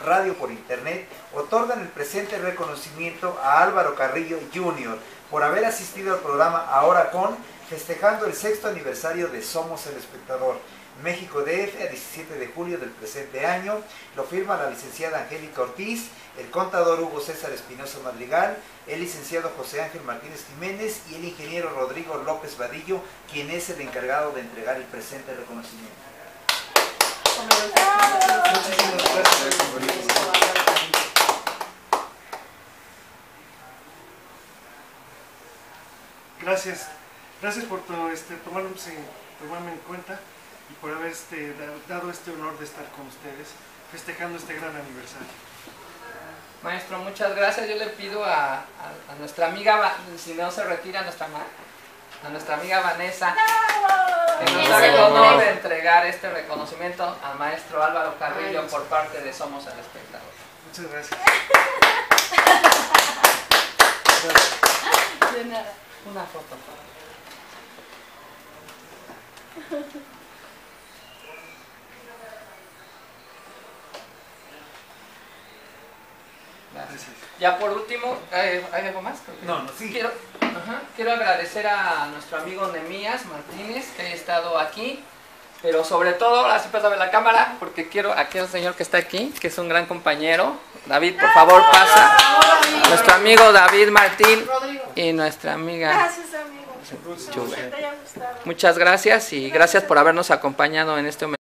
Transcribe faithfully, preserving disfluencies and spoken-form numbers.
Radio por Internet, otorgan el presente reconocimiento a Álvaro Carrillo junior por haber asistido al programa Ahora Con, festejando el sexto aniversario de Somos el Espectador, México D F, a diecisiete de julio del presente año. Lo firma la licenciada Angélica Ortiz, el contador Hugo César Espinosa Madrigal, el licenciado José Ángel Martínez Jiménez y el ingeniero Rodrigo López Vadillo, quien es el encargado de entregar el presente reconocimiento. Gracias, gracias por todo, este, tomarme, tomarme en cuenta y por haber este, dado este honor de estar con ustedes, festejando este gran aniversario. Maestro, muchas gracias. Yo le pido a, a, a nuestra amiga, si no se retira nuestra a nuestra amiga Vanessa, que nos haga el honor de entregar este reconocimiento al maestro Álvaro Carrillo por parte de Somos el Espectador. Muchas gracias. De nada. Una foto. Gracias. Ya por último, ¿hay, ¿hay algo más? Porque no, no, sí. Quiero, ajá, quiero agradecer a nuestro amigo Nemías Martínez que haya estado aquí, pero sobre todo, ahora sí pásame la cámara, porque quiero a aquel señor que está aquí, que es un gran compañero. David, por favor, pasa. Nuestro amigo David Martín y nuestra amiga. Gracias, amigo. Muchas gracias y gracias por habernos acompañado en este momento.